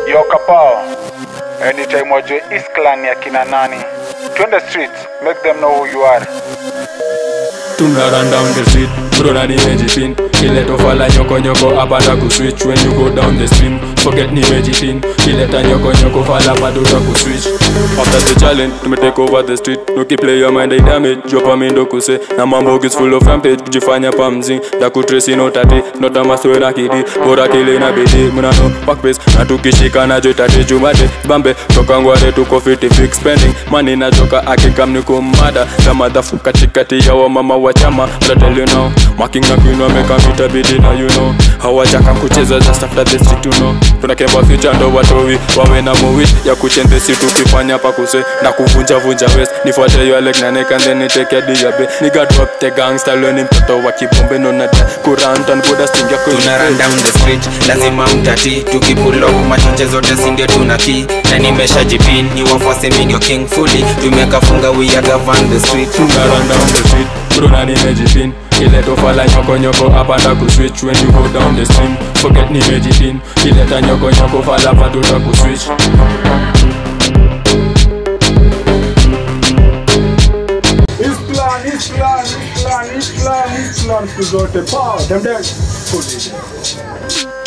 Yo Kapao, anytime wajue East Clan ya kina nani, twende streets, make them know who you are. Tuna run down the street, bro na ni medicine. Kileto fala nyoko nyoko apata kuswitch. When you go down the stream, forget ni medicine. Kileta nyoko nyoko fala paduta kuswitch. After the challenge, to take over the street. No keep play your mind, I damage. Drop a mindo kuse. Na mambo is full of rampage. Jifanya pamzing, da kutresi no tate. Not a maswe na kidi, bora kile na bedi. Muna no backpace, na tukishika na jotate jumate. Bambe, toka ngware tuko 50 big spending. Money na joka akikam ni kumada. The motherfucker chikati ya wa mama wa chama. But I tell you now, marking na kuinwa meka mita bidi na you know. Hawajaka kucheza just after the street you know. Tunakemba future ndo watowi, wawe na mowish. Ya kuchende situ kifanya pa kuse. Na kuvunja vunja west, nifuate your leg na neck and then niteke diabe. Nigga drop the gangster learning mtoto wa kibombe no nata. Kurant and boda sting ya kwenye. Tuna run down the street, lazima mtati. Tukipull up, machoche zote sindio tunaki. Na nimesha jipin, ni wafuase minyo king fully. Tumekafunga we are govern the street. Tuna run down the street, bro na ni medicine. Kileto fala nyoko nyoko apata kuswitch. When you go down the stream, forget ni medicine. Kileta nyoko nyoko fala paduta kuswitch. Islam, siku zote power, them